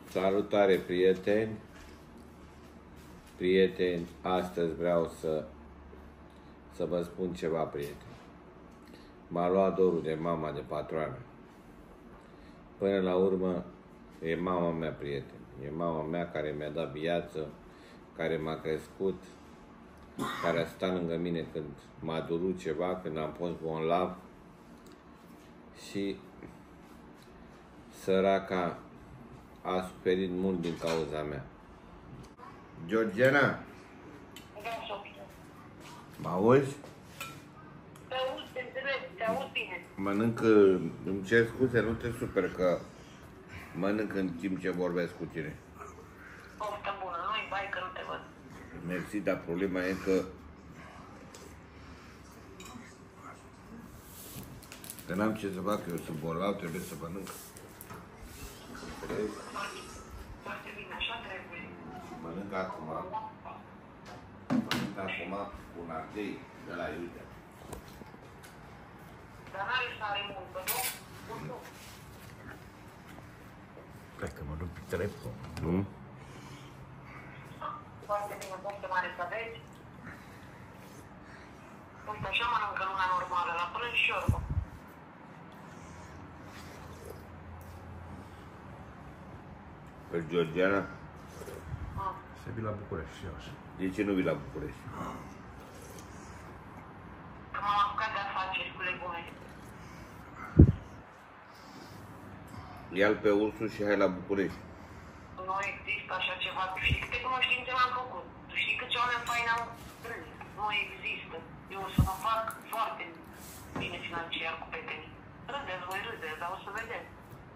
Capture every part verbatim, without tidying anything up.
Salutare, prieteni! Prieteni, astăzi vreau să, să vă spun ceva, prieteni. M-a luat dorul de mama, de patroană. Până la urmă, e mama mea, prieteni. E mama mea care mi-a dat viață, care m-a crescut, care a stat lângă mine când m-a durut ceva, când am fost bolnav. Și săraca a suferit mult din cauza mea. Georgiana? Da, Sofia. Mă auzi? Te aud, te înțeleg, te aud bine. Mănâncă, îmi cer scuze, nu te super că mănânc în timp ce vorbesc cu tine. Poftă bună, nu-i bai că nu te văd. Mersi, dar problema e că că n-am ce să fac, eu sunt bolnav, trebuie să mănânc. Înțelegi? Foarte bine, așa trebuie. Mănânc acum, mănânc acum un ardei de la iute. Dar n-are sare multă, nu? Nu. Cred că mă duc pe telefon. Nu? Foarte bine, poftă mare să aveți. Uite, așa mănâncă lumea normală, la prânz și orbă. Pe Georgiana? Ah. Se vii la București și eu așa. De ce nu vii la București? Că m-am apucat de afaceri cu legume. Ia-l pe ursul și hai la București. Nu există așa ceva. Tu știi câte cunoștințe m-am făcut. Tu știi câți oameni faini am strâns. Nu există. Eu o să mă fac foarte bine financiar cu prietenii. Râdeți, voi râdeți, dar o să vedeți.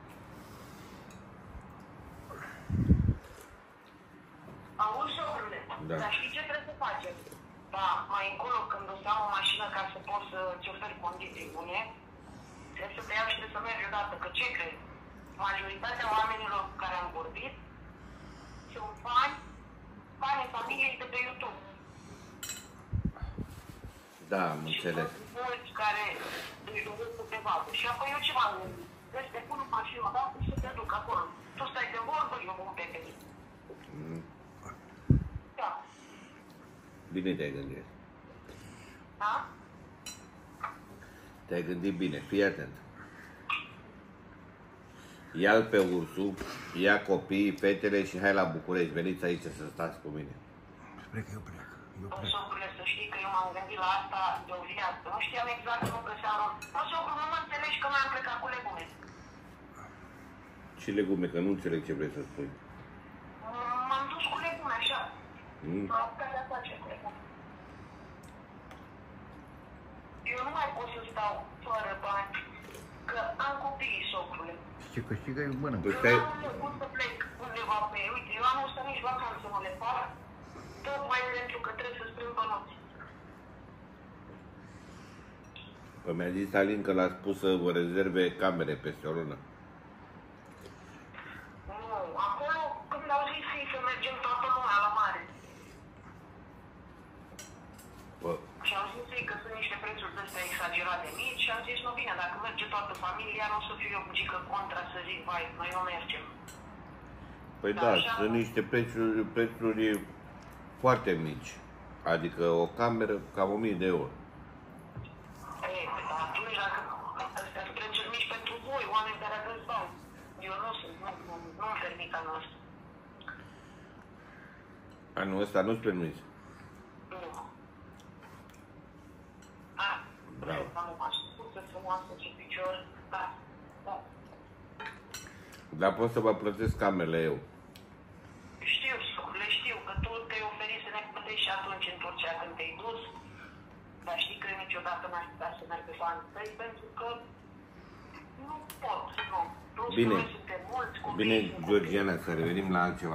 Auzi, șobrule, Da. Dar știi ce trebuie să facem? Da, mai încolo, când o să am o mașină ca să pot să-ți oferi condiții bune, trebuie să te iau și trebuie să mergi odată, că ce crezi? Majoritatea oamenilor cu care am vorbit sunt fani, fani familiei de pe YouTube. Da, am înțeles. Și sunt mulți care își doresc să te vadă. Și apoi eu ce m-am gândit? Deci te pun în mașină odată și să te duc acolo. Tu stai de vorbă, eu mă pe tine. Mm. Da. Bine te-ai gândit. Da? Te-ai gândit bine, fii atent. Ia-l pe ursul, ia copiii, fetele și hai la București. Veniți aici să stați cu mine. Plec, eu plec. Eu plec. Socrule, să știi că eu m-am gândit la asta de o viață. Nu știam exact, nu găseam rol. Mă, socru, nu mă înțelegi că mi-am plecat cu legume. Și legume, că nu înțeleg ce vrei să spui. M-am dus cu legume, așa. Mm. M-am apucat de afaceri cu legume. Eu nu mai pot să stau fără bani, că am copiii, socrule. Și ce câștigă, eu mănânc. Păi Eu stai, n-am cum să plec undeva pe ei. Uite, eu anul ăsta nici vacanță nu le fac, tocmai pentru că trebuie să strâng bănuți. păi mi-a zis Alin că l-a spus să vă rezerve camere peste o lună. Nu, acolo când au zis ei să mergem toată lumea la mare. Bă, Și au zis ei că sunt niște prețuri de-astea exagerate mici și am zis, nu bine, dacă merge toată familia, nu o să fiu eu bugică contra să zic, vai, noi nu mergem. păi da, sunt niște prețuri, prețuri foarte mici. Adică o cameră cam o mie de euro. Ei, dar atunci, dacă astea sunt prețuri mici pentru voi, oameni care aveți bani. Eu nu sunt, nu, nu, nu-mi permit anul ăsta. Anul ăsta nu-ți permis. Nu. A, Bravo. am o mascuță frumoasă și picior, da, da. Dar pot să vă plătesc camerele eu. Știu, le știu, că tu te-ai oferit să ne plătești și atunci în Turcia când te-ai dus. Dar știi că niciodată n-aș putea să merg pe bani tăi, pentru că nu pot, nu. Plus Bine. că noi suntem mulți copii. Bine, Georgiana, să revenim la altceva.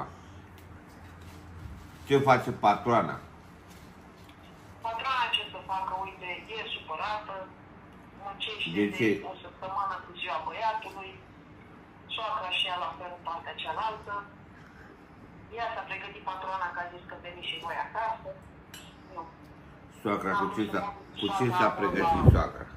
Ce face patroana? Patrona ce să facă, uite, e supărată, muncește De de, ce? o săptămână cu ziua băiatului, soacra și ea la fel în partea cealaltă. Ea s-a pregătit patrona că a zis că veni și voi acasă. Nu. Soacra, cu ce s-a, cu ce s-a pregătit soacra?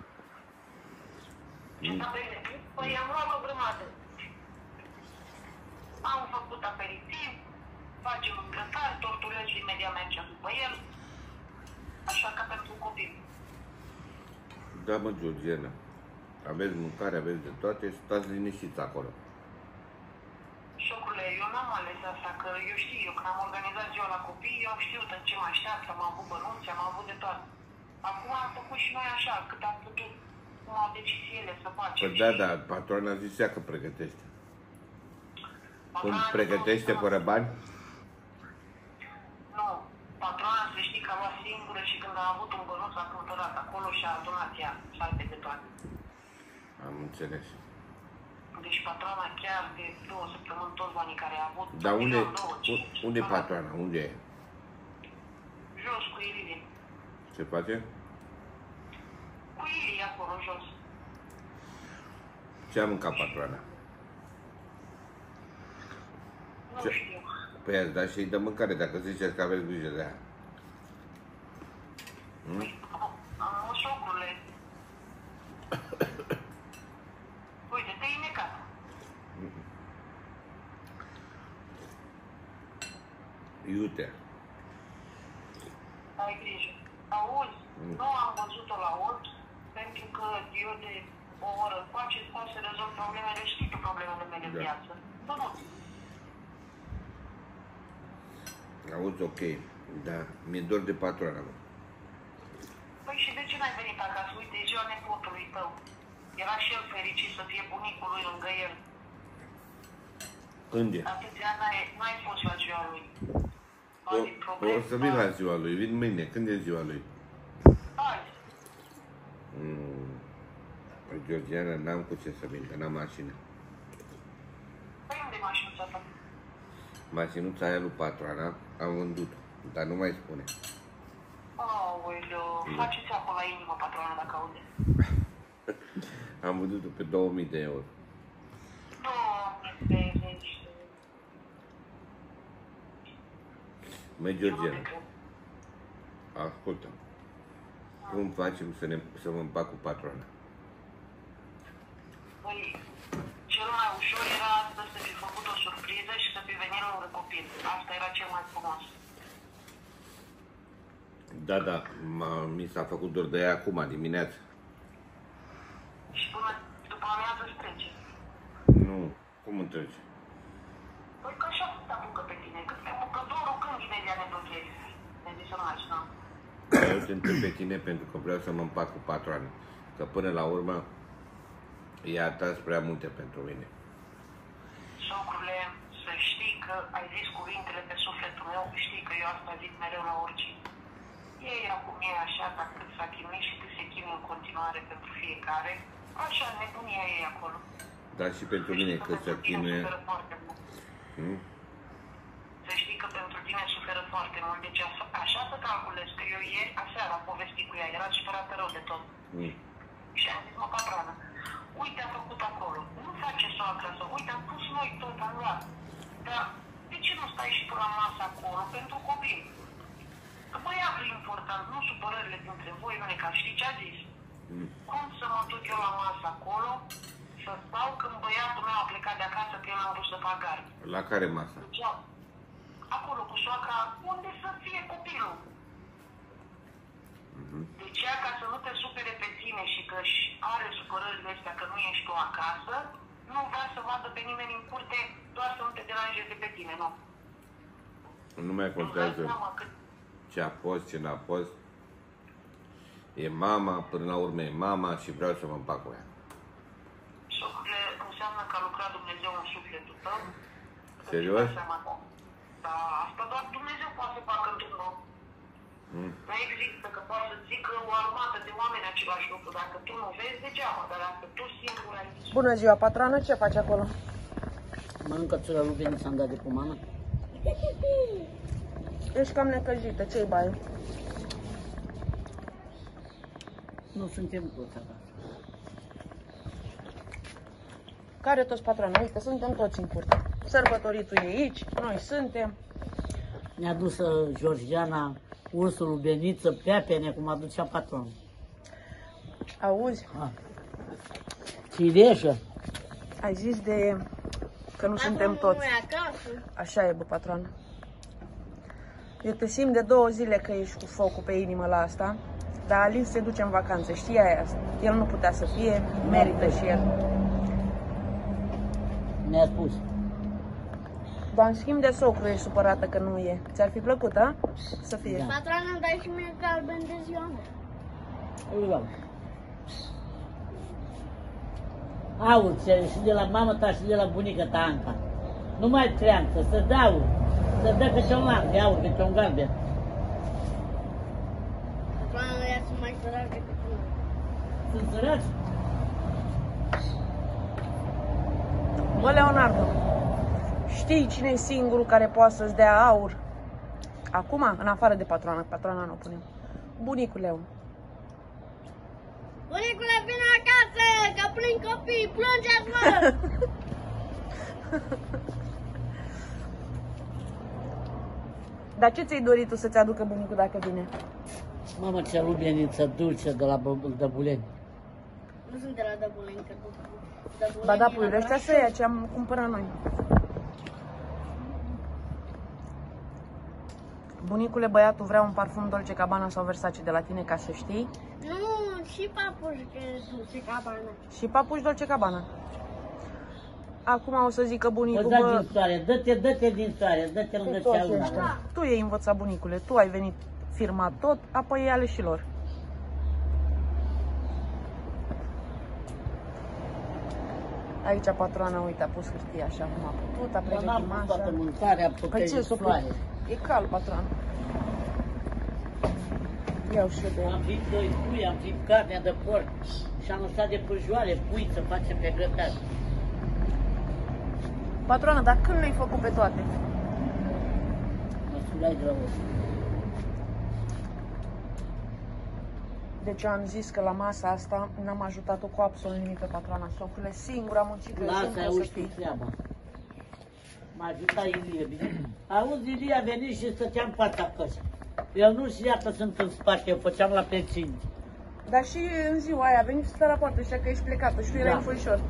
Ce s-a pregătit? Păi am luat o grămadă. Am făcut aperitiv, facem un grătar, torturez și imediat mergem după el. Așa ca pentru copil. Da, mă, Georgiana. Aveți mâncare, aveți de toate, stați liniștiți acolo. Șocule, eu n-am ales asta, că eu știu, eu când am organizat ziua la copii, eu am știut în ce mă așteaptă, am avut bănuți, am avut de toate. Acum am făcut și noi așa, cât am putut, cum au decis ele să facem. Păi da, da, patrona zicea că pregătește. Cum Patrona pregătește nu- fără bani? Nu, patrona să știi că a luat singură și când a avut un bănuț a cumpărat acolo și a adunat ea, salbe de toate. Am înțeles. Deci patrona chiar de două săptămâni toți banii care a avut. Dar unde, milion, două, cinci, u- unde e a luat. patrona? Unde e? Jos cu Ilie. Ce face? Cu Ilie acolo jos. Ce a mâncat patroana? Nu Ce? știu. Păi ați dat și-i de mâncare, dacă ziceți că aveți grijă de ea. Hmm? Am șocurile. Uite, te-ai necat. Iute. Ai grijă. Auzi, Mm. nu am văzut-o la ochi, pentru că eu de o oră încoace pot să rezolv problemele, știi tu problemele mele în Da. viață. Nu, nu. Auzi, ok, dar mi-e dor de patroana, mă. Păi și de ce n-ai venit acasă? Uite, e ziua nepotului tău. Era și el fericit să fie bunicul lui lângă el. Când e? Atâția ani n-ai, n-ai fost la ziua lui. O, Ai probleme? o să vin la ziua lui, vin mâine. Când e ziua lui? Hai. Mm. Păi, Georgiana, n-am cu ce să vin, că n-am mașină. Păi unde e mașinuța ta? Mașinuța aia lui patroana am vândut-o, dar nu mai spune. Aoleu, faceți acolo la inimă, patrona, dacă aude. Am vândut-o pe două mii de euro. Doamne, ferește. Măi, Eu nu Georgiana, te cred. ascultă. Cum facem să, ne, să mă împac cu patroana? Păi, cel mai ușor era astăzi să fi făcut o surpriză și să fi venit lângă copil. Asta era cel mai frumos. Da, da, m-a, mi s-a făcut dor de ea acum, dimineața. Și până după amiază îți trece. Nu, cum îmi trece? Păi că așa te apucă pe tine, că te apucă dorul când imediat ne blochezi. Ne zici să mergi, nu? Eu te întreb pe tine pentru că vreau să mă împac cu patroana. Că până la urmă i-a atras prea multe pentru mine. Socrule, să știi că ai zis cuvintele pe sufletul meu, știi că eu asta zic mereu la oricine. Ei acum e așa, dacă cât s-a chinuit și cât se chinuie în continuare pentru fiecare, așa nebunia ei acolo. Dar și pentru mine că se chinuie. Suferă foarte mult. Hmm? Să știi că pentru tine suferă foarte mult, deci așa, așa să calculez că eu ieri, aseară am povestit cu ea, era supărată rău de tot. Hmm. Și am zis, mă, patronă, uite, am făcut acolo, nu face soacră să, uite, am pus noi tot, am luat. Dar de ce nu stai și tu la masă acolo pentru copii? Că băiatul e important, nu supărările dintre voi, nu e ca știi ce a zis. Hmm. Cum să mă duc eu la masă acolo, să stau când băiatul meu a plecat de acasă, că eu l-am dus de pagar. La care masă? Deci, acolo cu soacra, unde să fie copilul? Mhm. Deci ea, ca să nu te supere pe tine și că își are supărările astea că nu ești tu acasă, nu vrea să vadă pe nimeni în curte, doar să nu te deranjeze pe tine, nu. Nu mai contează ce a fost, ce n-a fost. E mama, până la urmă e mama și vreau să mă împac cu ea. Socule, înseamnă că a lucrat Dumnezeu în sufletul tău. Serios? Da, asta doar Dumnezeu poate să facă într-un om. Mm. Nu există că poate să zică o armată de oameni același lucru. Dacă tu nu vezi, degeaba, dar dacă tu singur ai zis. Bună ziua, patroană, ce faci acolo? Mănâncă țura lui Beni, s-am dat de pomană. Ești cam necăjită, ce-i bai? Nu suntem toți acasă. Care toți patroane? Uite, suntem toți în curte. Sărbătoritul e aici, noi suntem. Ne-a dus uh, Georgiana ursul lui Beniță, pepene, cum aducea patronul. Auzi, Ah. Cireșă. ai zis de că nu suntem toți. Nu e acasă. Așa e, bă, patroană. Eu te simt de două zile că ești cu focul pe inimă la asta, dar Alin se duce în vacanță, știai asta. El nu putea să fie, merită și el. Mi-a spus. Dar în schimb de socru ești supărată că nu e. Ți-ar fi plăcut, a? Să fie. Da. Patroană, îmi dai și mie galben de ziua mea. Îl luam. Aur, cer și de la mama ta și de la bunica ta, Anca. Nu mai treanță, să dau, să dă câte un lan de aur, câte un galben. Patroană, ea sunt mai săraci decât tine. Sunt săraci? Bă, Leonardo, știi cine e singurul care poate să-ți dea aur? Acum, în afară de patroana, patroana nu o punem. Bunicul Leon. Bunicule, vine acasă, că plâng copii, plângeți, mă! Dar ce ți-ai dorit tu să-ți aducă bunicul dacă vine? Mama, ce lubeniță dulce de la Dăbuleni. Nu sunt de la Dăbuleni, că Dăbuleni Ba da, e puiule, la ăștia să ia ce am cumpărat noi. Bunicule, băiatul vrea un parfum Dolce Gabbana sau Versace de la tine, ca să știi. Nu, și papuși că Dolce Gabbana. Și papuși Dolce Gabbana. Acum o să zică bunicul, Bă, da bă, din soare, dă-te, dă-te din soare, dă-te lângă cu toți cealaltă. ăștia. Tu i-ai învățat, bunicule, tu ai venit firmat tot, apoi e ale și lor. Aici patroana, uite, a pus hârtie așa cum a putut, a Dar pregătit n-am pus toată masa. mâncarea, Păi pe ce, s-o soare. E cald, patroană. Iau și eu de Am fript doi pui, am fript carnea de porc și am lăsat de pârjoare pui să facem pe grătar. Patroană, dar când le-ai făcut pe toate? Mă sulai de la os. Deci eu am zis că la masa asta n-am ajutat-o cu absolut nimic pe patroana socrule. Singura muncit că eu Lasă, simt ai că o să uși fii. treaba. M-a ajutat Ilie, bine? Auzi, Ilie a venit și stătea în fața căsii. El nu știa că sunt în spate, eu făceam la pețini. Dar și în ziua aia a venit și stă la poartă, știa că ești plecată și tu erai Da. în foișor.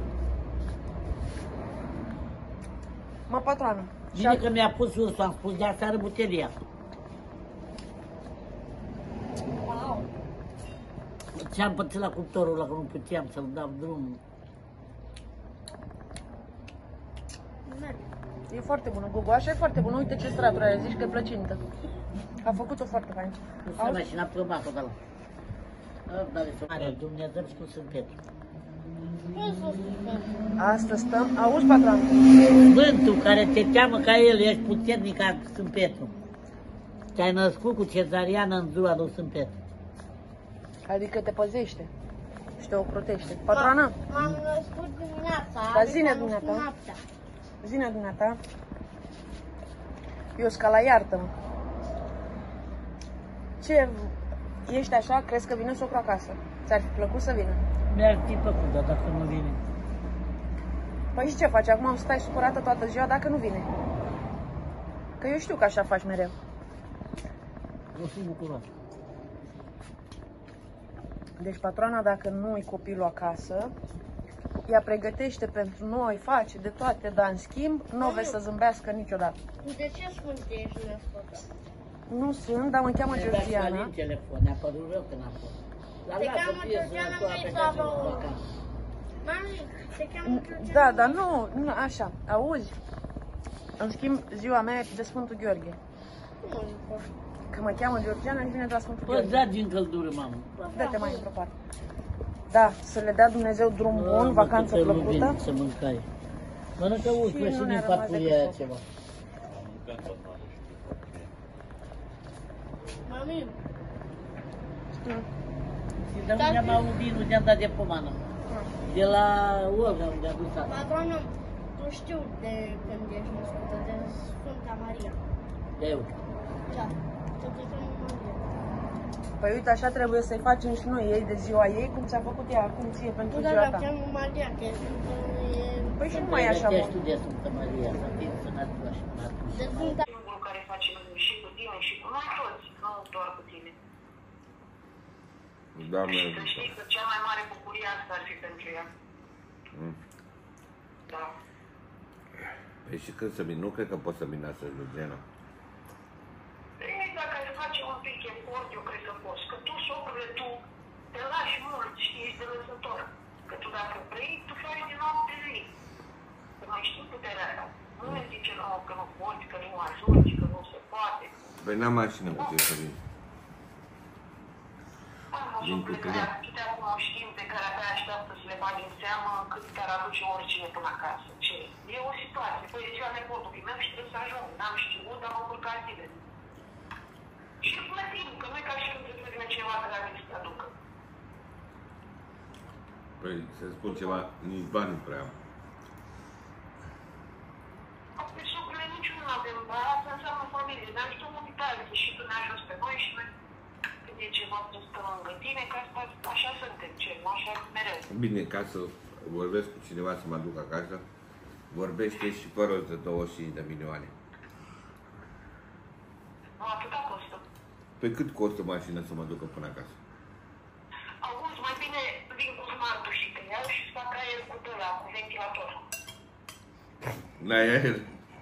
Mă, patroană. Bine că mi-a pus ursul, am spus de aseară butelia. Ce-am pățit la cuptorul ăla, că nu puteam să-l dau drumul. E foarte bună, Gugu, așa e foarte bună. Uite ce straturi are, zici că e plăcintă. A făcut-o foarte fain. Cu sănă și n-a plămat-o de la. Dale, are Dumnezeu și cu Sfânt Petru. Astăzi stăm. Auzi, patroană? Sfântul care te teamă ca el, ești puternic ca Sfânt Petru. Te-ai născut cu cezariană în ziua lui Sfânt Petru. Adică te păzește și te ocrotește. Patroană, M-am născut dimineața. Dar adică zine am dumneata. născut noaptea. zine dumneata. Eu scala, iartă-mă. Ce, ești așa? Crezi că vine socru acasă? Ți-ar fi plăcut să vină? Mi-ar fi plăcut, dar dacă nu vine. Păi și ce faci? Acum stai supărată toată ziua dacă nu vine. Că eu știu că așa faci mereu. O fi bucuros. Deci patroana, dacă nu e copilul acasă, ea pregătește pentru noi, face de toate, dar în schimb nu o vezi să zâmbească niciodată. De ce sfânt ești născută? Nu sunt, dar mă cheamă Mi-a dat Georgiana. Alin telefon, ne-a părut rău că n-a fost. Dar Te lasă, cheamă fie Georgiana, sănătoasă, vrei că să ajung avă în o- vacanță. Mami, te cheamă Georgiana? Da, dar nu, nu, așa, auzi? În schimb, ziua mea e de Sfântul Gheorghe. Nu, nu. Că mă cheamă Georgiana și vine de la Sfântul Păi Gheorghe. da din căldură, mamă. Dă-te mai într-o parte. Da, să le dea Dumnezeu drum bun, Mă, vacanță câtă plăcută. lubin să mâncai. Mănâncă urcă Și și nu din ne-a rămas papuria decât aia foc. ceva. Mami, Și de unde am auzit vinul, de-am dat de pomană. De la Olga, unde a dus asta. patronă, tu știu de când ești născută, de Sfânta Maria. De eu. Da, să te cheamă Maria. Păi uite, așa trebuie să-i facem și noi ei de ziua ei, cum ți-a făcut ea acum ție pentru Nu, dar ziua la ta. cheamă Maria, că e Sfântă, e... Păi și nu mai e așa, mă. Pregătești tu de Sfântă Maria, să fii sănătoși. De Sfânta... Singurul care face și cu tine și cu noi toți, nu doar cu tine. Doamne, Și să știi că cea mai mare bucurie asta ar fi pentru ea. Mm. Da. Păi și când să vin? Nu cred că pot să vin astăzi, Luciana. Ei, dacă ai face un pic efort, eu cred că poți. Că tu, socrule, tu te lași mult, știi, ești de lăsător. Că tu dacă vrei, tu faci din noapte zi. Că mai știi puterea aia. Nu ne zice nouă că nu poți, că nu ajungi, că nu se poate. Păi n-am mașină cu ce să vin. Din cu tine. Atâtea cunoștințe care abia așteaptă să le bagi în seamă cât te-ar aduce oricine până acasă. Ce? E o situație. Păi e ziua nepotului meu și trebuie să ajung. N-am știut, dar mă încurca zile. Și plătim, că nu e ca și când trebuie să vină cineva gratis să te aducă. Păi, să spun ceva, nici bani nu prea am. Pe socrele niciunul nu avem, dar asta înseamnă familie. Ne ajutăm unii pe alții și tu ne ajuți pe noi și noi când e ceva să stăm lângă tine, că asta, așa suntem, ce, nu așa mereu. Bine, ca să vorbesc cu cineva să mă duc acasă, vorbește și fără de douăzeci și cinci de milioane. Nu, atâta costă. Păi cât costă mașina să mă ducă până acasă? Auzi, mai bine vin cu smartul și te iau și fac aer cu ăla, cu ventilator. N-ai aer?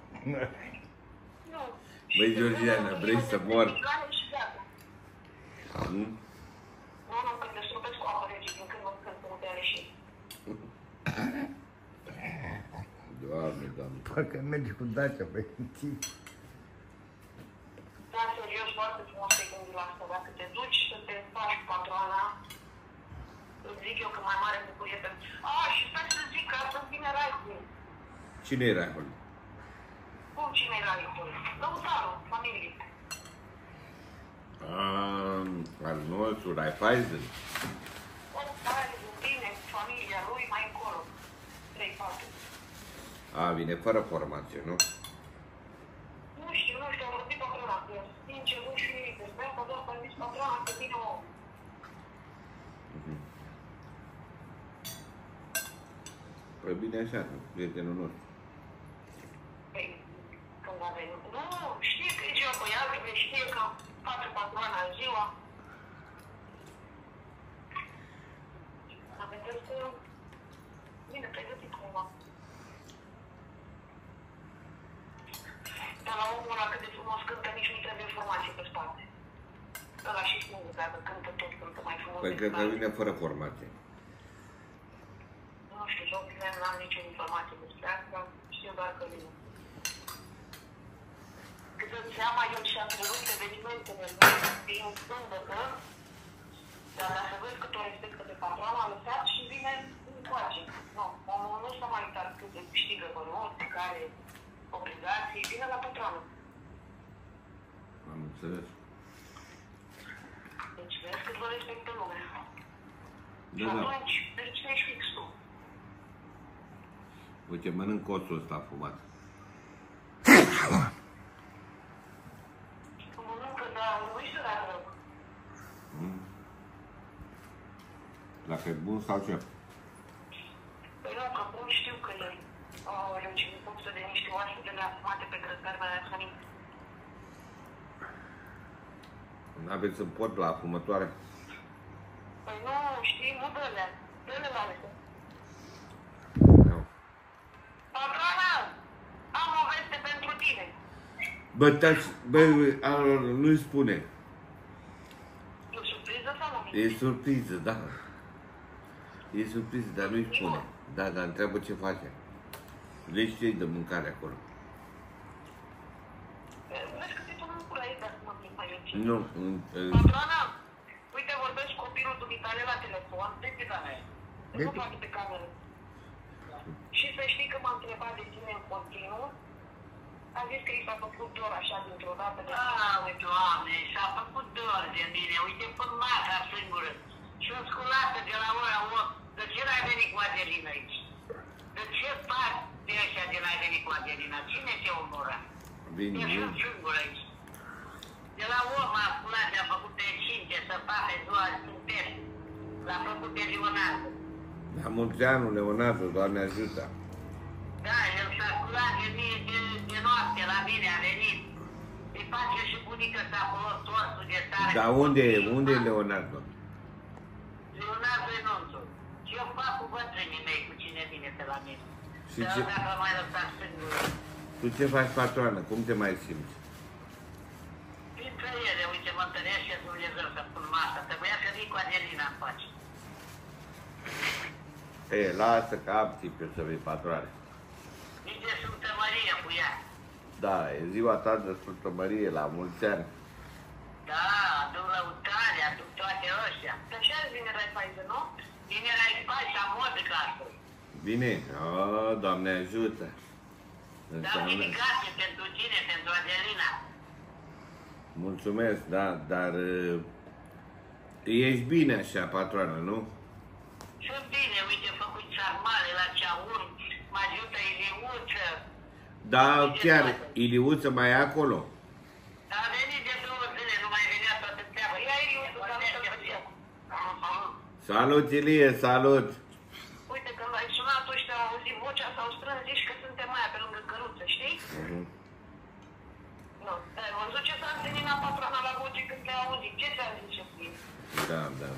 Nu. Băi, Georgiana, vrei să mor? Și gata. Hmm? Nu, nu, când te strupesc cu apă rece, din când în când, când te aleși. Doamne, Doamne. Parcă merge cu Dacia pe timp. Da, serios, foarte frumos te gândi la asta. Dacă te duci să te faci cu patroana, îți zic eu că mai mare bucurie pentru... A, și stai să zic că asta vine Raihul. Cine e Raihul? Cum cine e Raihul? Lăutarul, familie. Ah, al nostru, Raiffeisen. O, are cu tine, cu familia lui, mai încolo. trei patru. A, vine fără formație, nu? Nu știu, nu știu, am vorbit patrona cu el. Sincer, nu știu nimic despre asta, doar că am zis patrona că vine o... Păi bine așa, prietenul nostru. Păi, când a venit... Nu, știe că e ziua băiatului, știe că face patrona ziua. Am vedeți că... Bine, pregătit cumva. Dar la omul ăla cât de frumos cântă, nici nu trebuie informație pe spate. Ăla și singur, dacă cântă tot, cântă mai frumos. Păi cred că vine fără formație. Nu știu, domnule, n-am nicio informație despre asta, știu doar că vine. Cât îți seama, eu și-am cerut evenimentele din sâmbătă, dar dacă vezi cât o respectă pe patrona, am lăsat și vine încoace. Nu, omul nu s-a mai uitat cât de câștigă bănuți, care obligații, vine la patronă. Am înțeles. Deci vezi cât vă respectă lumea. Da, și da. atunci, deci ești fix tu. Uite, mănânc coțul ăsta fumat. Mănâncă, dar nu-i sărat rău. Mm. Dacă e bun sau ce? Păi nu, că bun știu că e. Aoleu, ce mi pupsă de niște oase de la fumate pe grătar, mi-a hrănit. N-aveți în pot la fumătoare? Păi nu, știi, nu dă-le. Dă-le la alea. Nu. Patrona, am o veste pentru tine. Bă, taci, bă, alor, nu-i spune. E o surpriză sau nu? E surpriză, da. E surpriză, dar nu-i spune. Da, dar întreabă ce face. Vezi ce-i de mâncare acolo. Vezi că te pun în cură aici, dacă mă plimb mai aici. Nu. Patrona, uite, vorbesc cu copilul dumitale la telefon, de pe la mea. Nu fac pe cameră. Și să știi că m-a întrebat de tine în continuu. A zis că i s-a făcut dor așa dintr-o dată. Ah, Doamne, s-a făcut dor de mine. Uite, până mata singură. Și-o sculată de la ora opt. De ce n-ai venit cu Adelina aici? De ce faci de așa de n-ai venit cu Adelina? Cine te omoră? Bine, Eu sunt singur aici. De la om a sculat, a făcut pe cinci, să facă ziua în pești. L-a făcut pe Leonardo. la mulți ani, Leonardo, Doamne ajută. Da, el s-a sculat de mine de, de noapte, la mine a venit. Îi face și bunica să acolo torsul de tare. Dar unde e? Unde e Leonardo? Leonardo e nonțul. Și eu fac cu bătrânii mei cu cine vine pe la mine. Și Dar ce- dacă mai lăsat singur. Tu ce faci, patroană? Cum te mai simți? Dintre ele, uite, mă întâlnesc și Dumnezeu să spun asta. Trebuia să vii cu Adelina în pace. E, lasă că am timpul să vii, patroane. Nici de Sfântă Maria cu ea. Da, e ziua ta de Sfântă Mărie, la mulți ani. Da, aduc lăutare, aduc toate ăștia. Dar ce azi vinerea paiză, nu? Vinerea e paisa modică astăzi. Bine? O, Doamne ajută! Dar Înseamnă... dedicație pentru tine, pentru Adelina. Mulțumesc, da, dar uh, ești bine așa, patroană, nu? Sunt bine, uite, făcut sarmale la ceaun, mă ajută Iliuță. Da, chiar, Iliuță mai e acolo? A venit de două zile, nu mai venea toată treaba. Ia Iliuță, că nu să vedem. Salut, Ilie, salut! Uite, când ai sunat ăștia, au auzit vocea, s-au strâns, zici că suntem aia pe lângă căruță, știi? Uh-huh. Nu, ai văzut ce s-a întâlnit la patrona la voce când te-a auzit? Ce ți-a zis ce spui? Da, da.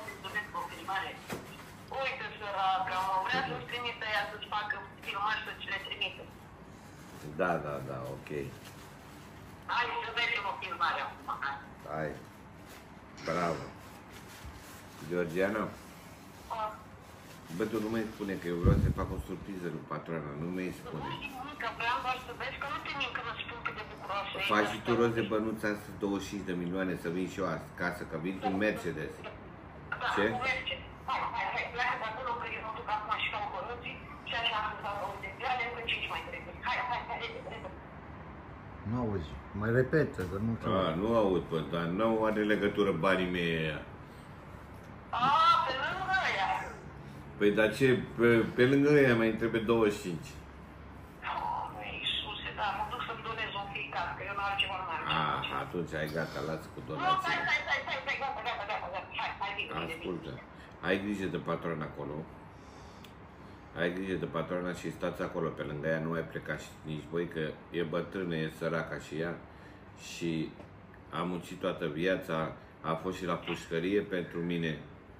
Uite, săraca, mă, vrea să-ți trimită ea să-ți facă filmări să ți le trimită. Da, da, da, ok. Hai să vedem o filmare acum, hai. Hai. Bravo. Georgiana, Ah. bă, tu nu mai spune că eu vreau să fac o surpriză lui patroana, nu mi-ai spune. Nu știu nimic, că vreau doar să vezi că nu te mint când îți spun cât de bucuroasă e. Faci și tu rost de bănuți astăzi douăzeci și cinci de milioane să vin și eu acasă, că vin cu un Mercedes. Da, Ce? cu merge. Hai, hai, hai, pleacă de acolo că eu mă duc acum și dau bănuții și așa am să dau de grade, încă cinci mai trebuie. Hai, hai, hai, repede, repede. Nu auzi, mai repetă, că nu te A, nu aud, bă, dar nu are legătură banii mei aia. A, pe lângă aia. Păi, dar ce, pe, pe lângă ăia mai trebuie douăzeci și cinci. Doamne, Iisuse, da, mă duc să-mi donez un pic, că eu nu altceva nu mai am. Ah, atunci ai gata, lasă cu Nu, donații. stai, stai, stai, stai, stai, gata, gata, gata, gata. Hai, hai, bine, bine, bine. Ascultă, ai grijă de patrona acolo. Ai grijă de patrona și stați acolo pe lângă ea, nu mai plecați nici voi, că e bătrână, e săraca și ea. Și a muncit toată viața, a fost și la pușcărie pentru mine.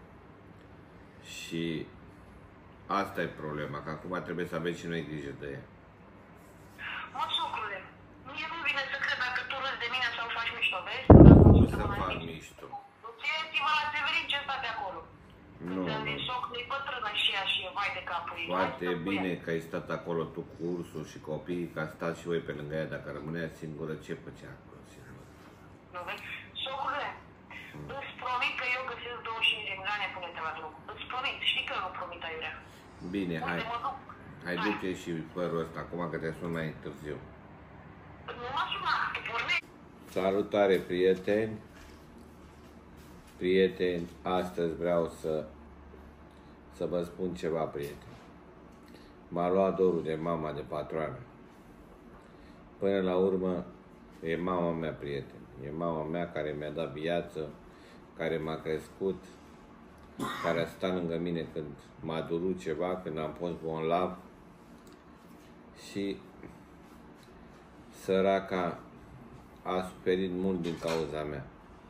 Și asta e problema, că acum trebuie să avem și noi grijă de ea. Mă, sucrule, mie nu vine să cred dacă tu râzi de mine sau faci mișto, vezi? Nu să fac mișto. Uitați-vă la Severin ce stă de acolo. Nu, Când din nu. socul e bătrână și ea și e vai de capul ei. Foarte Hai să bine punem. că ai stat acolo tu cu ursul și copiii, că a stat și voi pe lângă ea. Dacă rămânea singură, ce făcea acolo? Nu vezi? Socule, îți promit că eu găsesc douăzeci și cinci de milioane, pune-te la drum. Îți promit, știi că nu promit aiurea. Bine, hai. Uite, mă duc. Hai, du-te și părul ăsta acum, că te sun mai târziu. Nu m-a sunat, tu pornești. Salutare, prieteni! Prieteni, astăzi vreau să, să vă spun ceva, prieteni. M-a luat dorul de mama de patroană. Până la urmă, e mama mea, prieteni. E mama mea care mi-a dat viață, care m-a crescut, care a stat lângă mine când m-a durut ceva, când am fost bolnav. Și săraca a suferit mult din cauza mea.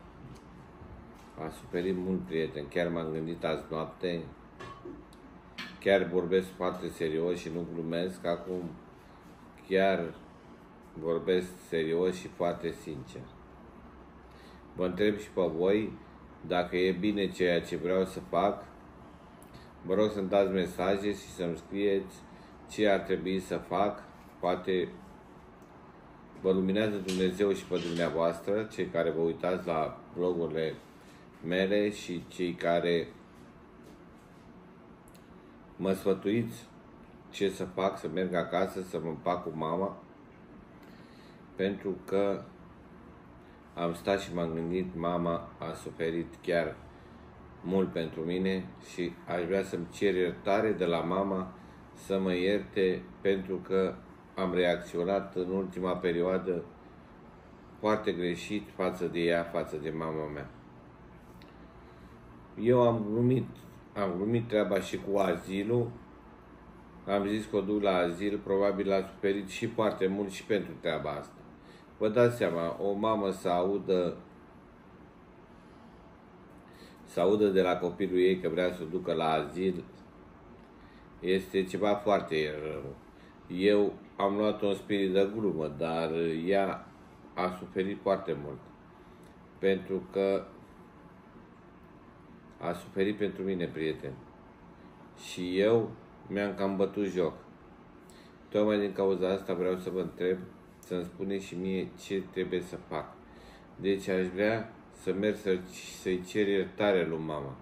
A suferit mult, prieten. Chiar m-am gândit azi noapte. Chiar vorbesc foarte serios și nu glumesc. Acum chiar vorbesc serios și foarte sincer. Vă întreb și pe voi dacă e bine ceea ce vreau să fac. Vă rog să-mi dați mesaje și să-mi scrieți ce ar trebui să fac. Poate vă luminează Dumnezeu și pe dumneavoastră, cei care vă uitați la vlogurile mele și cei care mă sfătuiți ce să fac, să merg acasă, să mă împac cu mama, pentru că am stat și m-am gândit, mama a suferit chiar mult pentru mine și aș vrea să-mi cer iertare de la mama să mă ierte pentru că am reacționat în ultima perioadă foarte greșit față de ea, față de mama mea. Eu am glumit, am glumit treaba și cu azilul, am zis că o duc la azil, probabil a suferit și foarte mult și pentru treaba asta. Vă dați seama, o mamă să audă, să audă de la copilul ei că vrea să o ducă la azil, este ceva foarte rău. Eu am luat un spirit de glumă, dar ea a suferit foarte mult. Pentru că a suferit pentru mine, prieten. Și eu mi-am cam bătut joc. Tocmai din cauza asta vreau să vă întreb, să-mi spuneți și mie ce trebuie să fac. Deci aș vrea să merg să, să-i cer iertare lui mama.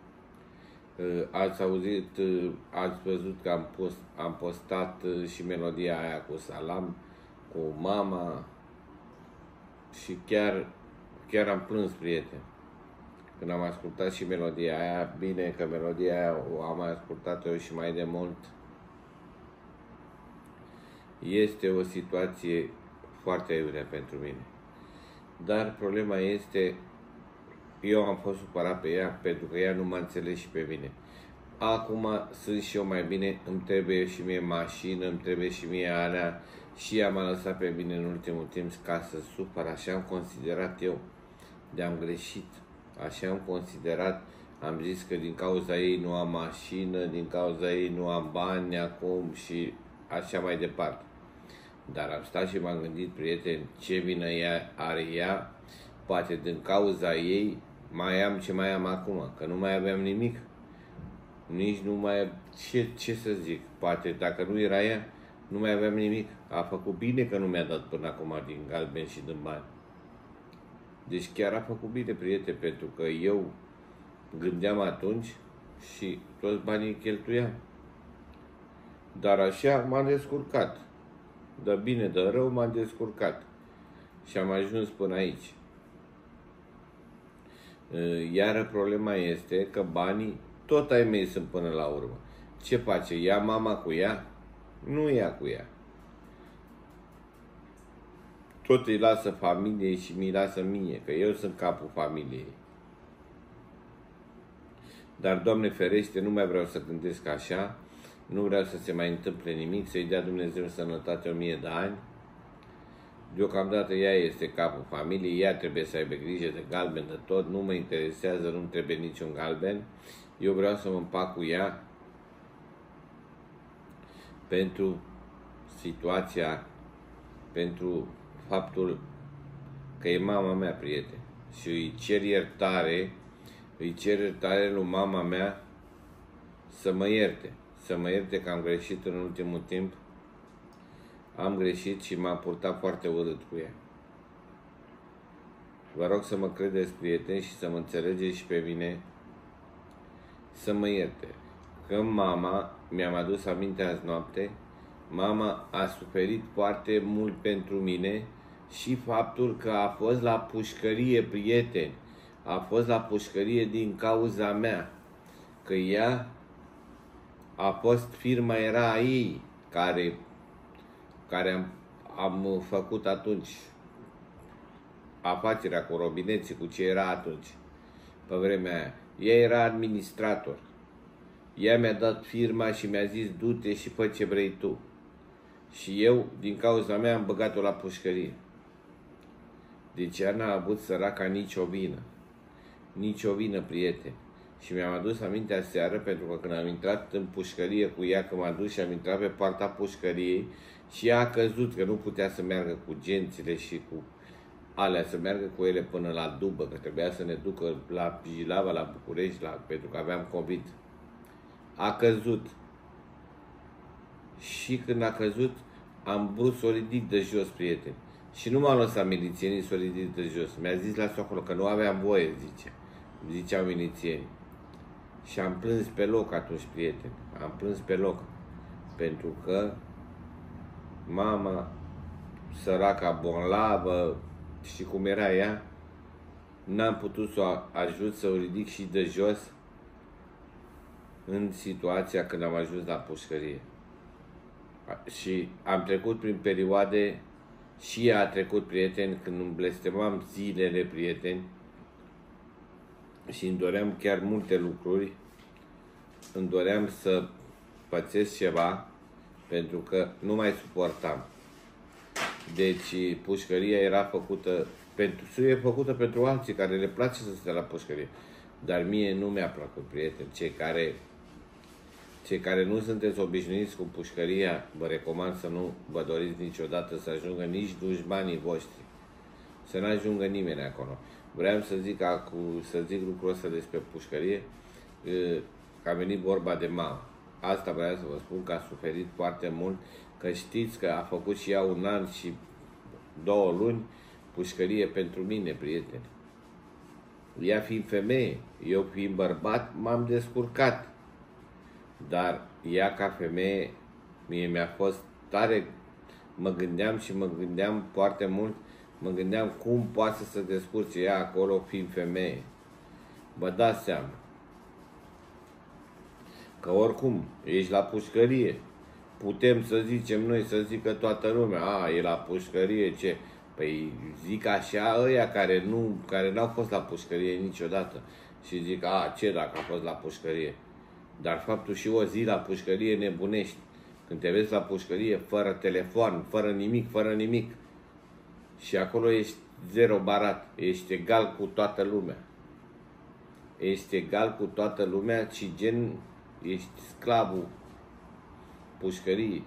Ați auzit, ați văzut că am, post, am postat și melodia aia cu Salam, cu mama și chiar, chiar am plâns, prieteni. Când am ascultat și melodia aia, bine că melodia aia o am mai ascultat eu și mai de mult. Este o situație foarte iurea pentru mine. Dar problema este, eu am fost supărat pe ea pentru că ea nu m-a înțeles și pe mine. Acum sunt și eu mai bine, îmi trebuie și mie mașină, îmi trebuie și mie alea și ea m-a lăsat pe mine în ultimul timp ca să supăr. Așa am considerat eu, de-am greșit. Așa am considerat, am zis că din cauza ei nu am mașină, din cauza ei nu am bani acum și așa mai departe. Dar am stat și m-am gândit, prieteni, ce vină ea, are ea, poate din cauza ei mai am ce mai am acum, că nu mai aveam nimic. Nici nu mai, ce, ce să zic, poate dacă nu era ea, nu mai aveam nimic. A făcut bine că nu mi-a dat până acum din galben și din bani. Deci chiar a făcut bine, prieteni, pentru că eu gândeam atunci și toți banii îi cheltuiam. Dar așa m-am descurcat. De bine, de rău m-am descurcat. Și am ajuns până aici. Iar problema este că banii tot ai mei sunt până la urmă. Ce face? Ia mama cu ea? Nu ia cu ea. Tot îi lasă familiei și mi-i lasă mie, că eu sunt capul familiei. Dar, Doamne ferește, nu mai vreau să gândesc așa, nu vreau să se mai întâmple nimic, să-i dea Dumnezeu sănătate o mie de ani. Deocamdată ea este capul familiei, ea trebuie să aibă grijă de galben, de tot, nu mă interesează, nu trebuie niciun galben. Eu vreau să mă împac cu ea pentru situația, pentru faptul că e mama mea, prieten. Și îi cer iertare, îi cer iertare lui mama mea să mă ierte. Să mă ierte că am greșit în ultimul timp. Am greșit și m-am purtat foarte urât cu ea. Vă rog să mă credeți, prieteni, și să mă înțelegeți și pe mine, să mă ierte. Că mama, mi-am adus aminte azi noapte, mama a suferit foarte mult pentru mine și faptul că a fost la pușcărie, prieteni, a fost la pușcărie din cauza mea, că ea a fost, firma era a ei, care, care am, am făcut atunci afacerea cu robineții, cu ce era atunci, pe vremea aia. Ea era administrator. Ea mi-a dat firma și mi-a zis, du-te și fă ce vrei tu. Și eu, din cauza mea, am băgat-o la pușcărie. Deci ea n-a avut, săraca, nicio vină. Nicio vină, prieteni. Și mi-am adus aminte aseară, pentru că când am intrat în pușcărie cu ea, că m-a dus și am intrat pe poarta pușcăriei, și ea a căzut, că nu putea să meargă cu gențile și cu alea, să meargă cu ele până la Dubă, că trebuia să ne ducă la Jilava, la București, la, pentru că aveam COVID. A căzut. Și când a căzut, am vrut să o ridic de jos, prieteni. Și nu m-au lăsat milițienii să o ridic de jos. Mi-a zis la acolo că nu aveam voie, zice. Ziceau milițienii. Și am plâns pe loc atunci, prieteni. Am plâns pe loc. Pentru că mama, săraca, bolnavă, și cum era ea, n-am putut să o ajut să o ridic și de jos în situația când am ajuns la pușcărie. Și am trecut prin perioade, și ea a trecut, prieteni, când îmi blestemam zilele, prieteni, și îmi doream chiar multe lucruri, îmi doream să pățesc ceva, pentru că nu mai suportam. Deci pușcăria era făcută pentru, e făcută pentru alții care le place să stea la pușcărie. Dar mie nu mi-a plăcut, prieteni, cei care, Cei care nu sunteți obișnuiți cu pușcăria, vă recomand să nu vă doriți niciodată să ajungă nici dușmanii voștri. Să nu ajungă nimeni acolo. Vreau să zic, acu, să zic lucrul ăsta despre pușcărie, că a venit vorba de mamă. Asta vreau să vă spun, că a suferit foarte mult, că știți că a făcut și ea un an și două luni pușcărie pentru mine, prieteni. Ea fiind femeie, eu fiind bărbat, m-am descurcat. Dar ea ca femeie, mie mi-a fost tare, mă gândeam și mă gândeam foarte mult, mă gândeam cum poate să se descurce ea acolo fiind femeie. Vă dați seama că oricum ești la pușcărie, putem să zicem noi, să zică toată lumea, a, e la pușcărie, ce? Păi zic așa ăia care nu, care n-au fost la pușcărie niciodată și zic, a, ce dacă a fost la pușcărie? Dar faptul și o zi la pușcărie nebunești. Când te vezi la pușcărie, fără telefon, fără nimic, fără nimic. Și acolo ești zero barat, ești egal cu toată lumea. Ești egal cu toată lumea și gen, ești sclavul pușcăriei.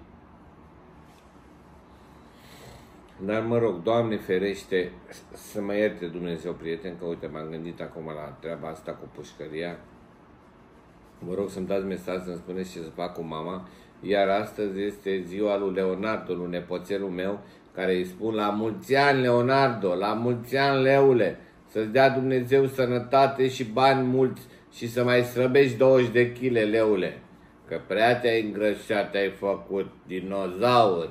Dar mă rog, Doamne ferește, să mă ierte Dumnezeu, prieten, că uite, m-am gândit acum la treaba asta cu pușcăria. Vă rog să-mi dați mesaj să-mi spuneți ce să fac cu mama. Iar astăzi este ziua lui Leonardo, lui nepoțelul meu, care îi spun la mulți ani, Leonardo, la mulți ani, Leule, să-ți dea Dumnezeu sănătate și bani mulți și să mai slăbești douăzeci de kilograme, Leule, că prea te-ai îngrășat, te-ai făcut dinozaur.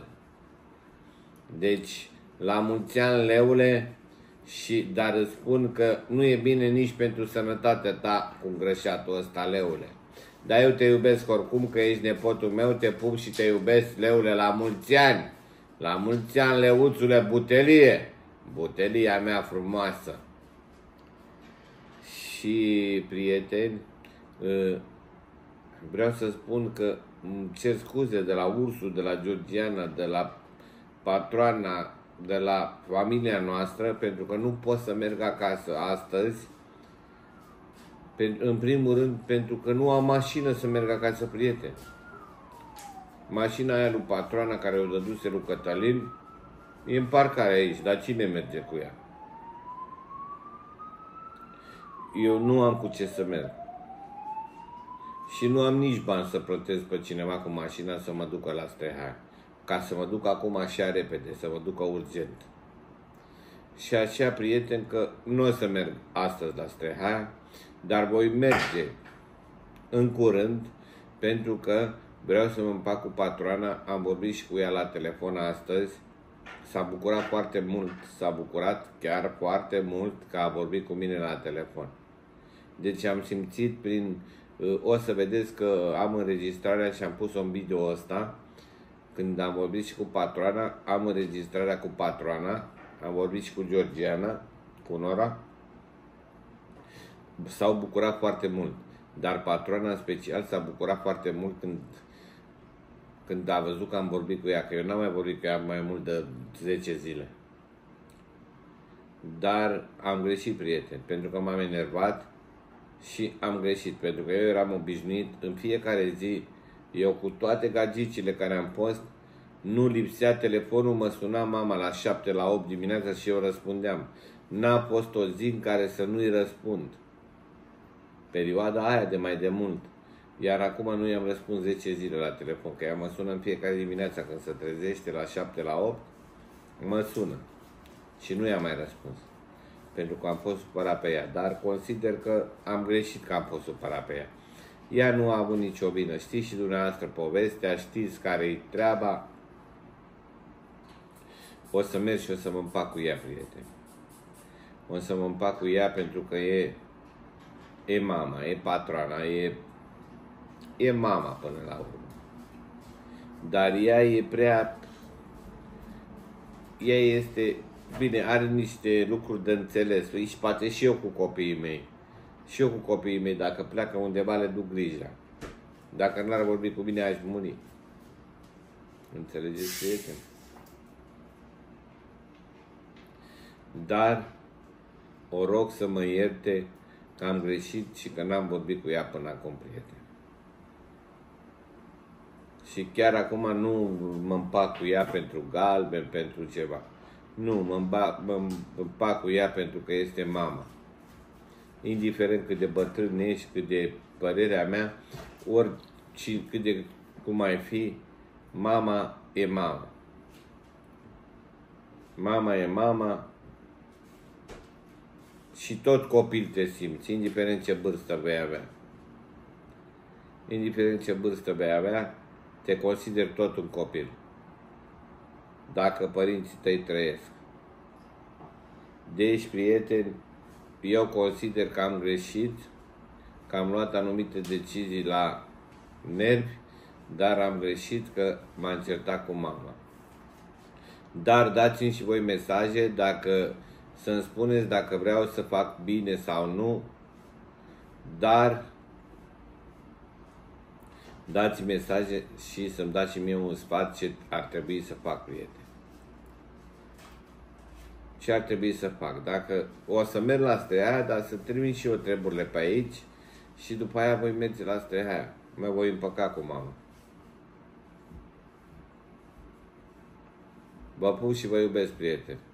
Deci, la mulți ani, Leule, și, dar îți spun că nu e bine nici pentru sănătatea ta cu îngrășatul ăsta, Leule. Dar eu te iubesc oricum, că ești nepotul meu, te pup și te iubesc, Leule, la mulți ani. La mulți ani, Leuțule, butelie. Butelia mea frumoasă. Și, prieteni, vreau să spun că îmi cer scuze de la Ursu, de la Georgiana, de la patroana, de la familia noastră, pentru că nu pot să merg acasă astăzi. În primul rând, pentru că nu am mașină să merg acasă, prieteni. Mașina aia lui patroana care o dăduse lui Cătălin e în parcare aici, dar cine merge cu ea? Eu nu am cu ce să merg. Și nu am nici bani să plătesc pe cineva cu mașina să mă ducă la Streha. Ca să mă duc acum așa repede, să mă ducă urgent. Și așa, prieten, că nu o să merg astăzi la Streha, dar voi merge în curând, pentru că vreau să mă împac cu patroana. Am vorbit și cu ea la telefon astăzi. S-a bucurat foarte mult, s-a bucurat chiar foarte mult că a vorbit cu mine la telefon. Deci am simțit prin... O să vedeți că am înregistrarea și am pus-o în video ăsta. Când am vorbit și cu patroana, am înregistrarea cu patroana, am vorbit și cu Georgiana, cu Nora. S-au bucurat foarte mult, dar patroana în special s-a bucurat foarte mult când, când a văzut că am vorbit cu ea, că eu n-am mai vorbit cu ea mai mult de zece zile. Dar am greșit, prieteni, pentru că m-am enervat și am greșit, pentru că eu eram obișnuit în fiecare zi. Eu cu toate gagicile care am fost, nu lipsea telefonul, mă suna mama la șapte, la opt dimineața și eu răspundeam. N-a fost o zi în care să nu-i răspund. Perioada aia de mai de mult. Iar acum nu i-am răspuns zece zile la telefon, că ea mă sună în fiecare dimineața când se trezește la șapte, la opt, mă sună. Și nu i-am mai răspuns. Pentru că am fost supărat pe ea. Dar consider că am greșit că am fost supărat pe ea. Ea nu a avut nicio vină. Știți și dumneavoastră povestea, știți care-i treaba. O să merg și o să mă împac cu ea, prieteni. O să mă împac cu ea pentru că e, e mama, e patroana, e, e mama până la urmă. Dar ea e prea... Ea este... Bine, are niște lucruri de înțeles. Și poate și eu cu copiii mei. Și eu cu copiii mei, dacă pleacă undeva, le duc grija. Dacă n-ar vorbi cu mine, aș muri. Înțelegeți, prieteni? Dar o rog să mă ierte că am greșit și că n-am vorbit cu ea până acum, prieteni. Și chiar acum nu mă împac cu ea pentru galben, pentru ceva. Nu, mă împac, mă împac cu ea pentru că este mama. Indiferent cât de bătrân ești, cât de părerea mea, ori cât de cum ai fi, mama e mama. Mama e mama și tot copil te simți, indiferent ce vârstă vei avea. Indiferent ce vârstă vei avea, te consideri tot un copil. Dacă părinții tăi trăiesc. Deci, prieteni, eu consider că am greșit, că am luat anumite decizii la nervi, dar am greșit că m-am certat cu mama. Dar dați-mi și voi mesaje dacă să-mi spuneți dacă vreau să fac bine sau nu, dar dați mesaje și să-mi dați și mie un sfat ce ar trebui să fac, prieteni. Ce ar trebui să fac? Dacă o să merg la Steaua, dar să trimit și eu treburile pe aici și după aia voi merge la Steaua. Mă voi împăca cu mama. Vă pup și vă iubesc, prieteni.